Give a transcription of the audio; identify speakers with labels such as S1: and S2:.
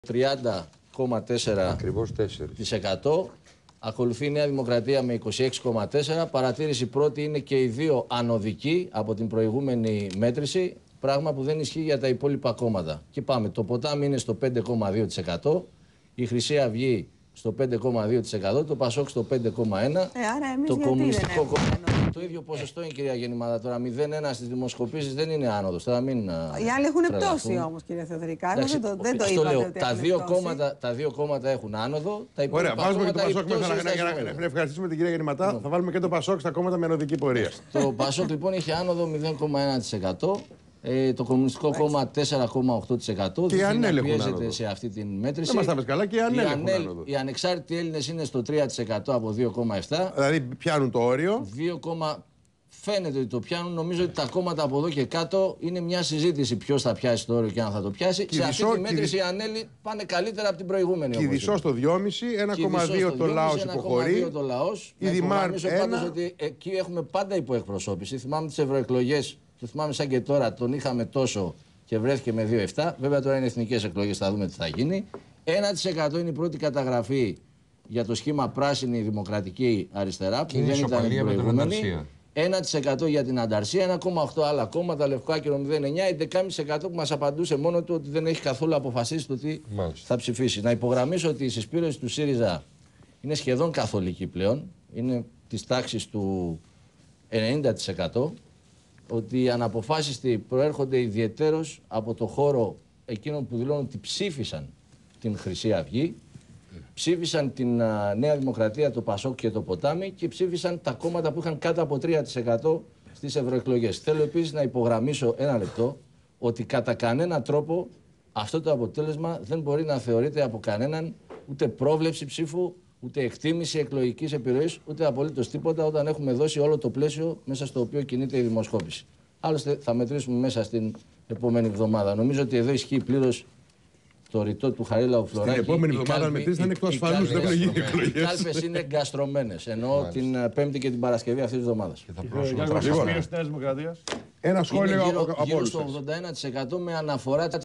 S1: 30,4%. Ακολουθεί η Νέα Δημοκρατία με 26,4%. Παρατήρηση πρώτη είναι και οι δύο ανωδικοί από την προηγούμενη μέτρηση. Πράγμα που δεν ισχύει για τα υπόλοιπα κόμματα. Και πάμε. Το Ποτάμι είναι στο 5,2%. Η Χρυσή Αυγή στο 5,2%. Το Πασόκ στο 5,1%. Το Κομμουνιστικό Κόμμα. Το ίδιο ποσοστό είναι, κυρία Γεννημάδα. Τώρα 0,1 στις δημοσκοπήσεις δεν είναι άνοδος. Τώρα μην.
S2: Οι άλλοι έχουν πτώση όμως, κύριε Θεοδωρικά. Δεν το είπατε.
S1: Λέω, τα δύο κόμματα έχουν άνοδο. Τα
S3: ωραία, βάζουμε και το Πασόκ μέσα. Να ευχαριστήσουμε την κυρία Γεννηματά. Θα βάλουμε και το Πασόκ στα κόμματα με ανωδική πορεία.
S1: Το Πασόκ λοιπόν είχε άνοδο 0,1%. Το Κομμουνιστικό Κόμμα 4,8%.
S3: Και οι Ανέλ
S1: πιέζεται σε αυτή την μέτρηση.
S3: Δεν μας τα πες καλά, και οι Ανέλ.
S1: Οι ανεξάρτητοι Έλληνες είναι στο 3% από 2,7%.
S3: Δηλαδή πιάνουν το όριο.
S1: Φαίνεται ότι το πιάνουν. Νομίζω ότι τα κόμματα από εδώ και κάτω είναι μια συζήτηση ποιος θα πιάσει το όριο και αν θα το πιάσει. Σε αυτή τη μέτρηση οι Ανέλοι πάνε καλύτερα από την προηγούμενη.
S3: Κηδισό στο 2,5, 1,2 το λαός υποχωρεί.
S1: Η Δημάρ πάντως ότι εκεί έχουμε πάντα υποεκπροσώπηση. Θυμάμαι τις ευρωεκλογές. Και θυμάμαι σαν και τώρα τον είχαμε τόσο και βρέθηκε με 2,7. Βέβαια τώρα είναι εθνικές εκλογές, θα δούμε τι θα γίνει. 1% είναι η πρώτη καταγραφή για το σχήμα πράσινη δημοκρατική αριστερά που δεν ήταν η προηγούμενη. 1% για την ανταρσία, 1,8 άλλα κόμματα, Λευκάκυρο 0,9, 11,5% που μας απαντούσε μόνο του ότι δεν έχει καθόλου αποφασίσει το τι θα ψηφίσει. Να υπογραμμίσω ότι η συσπήρωση του ΣΥΡΙΖΑ είναι σχεδόν καθολική πλέον, είναι της τάξης του 90%. Ότι οι αναποφάσιστοι προέρχονται ιδιαιτέρως από το χώρο εκείνων που δηλώνουν ότι ψήφισαν την Χρυσή Αυγή, ψήφισαν την Νέα Δημοκρατία, το Πασόκ και το Ποτάμι και ψήφισαν τα κόμματα που είχαν κάτω από 3% στις ευρωεκλογές. Θέλω επίσης να υπογραμμίσω ένα λεπτό ότι κατά κανένα τρόπο αυτό το αποτέλεσμα δεν μπορεί να θεωρείται από κανέναν ούτε πρόβλεψη ψήφου, ούτε εκτίμηση εκλογικής επιρροής, ούτε απολύτως τίποτα όταν έχουμε δώσει όλο το πλαίσιο μέσα στο οποίο κινείται η δημοσκόπηση. Άλλωστε θα μετρήσουμε μέσα στην επόμενη εβδομάδα. Νομίζω ότι εδώ ισχύει πλήρως το ρητό του Χαρίλαου Φλωράκη.
S3: Την επόμενη εβδομάδα μετρήσει είναι εκτός ασφαλούς, δεν πρέπει να γίνει εκλογές.
S1: Οι κάλπες είναι εγκαστρωμένες, ενώ την Πέμπτη και την Παρασκευή αυτής της εβδομάδας.
S3: Ένα σχόλιο από
S1: γύρω στο 81% με αναφορά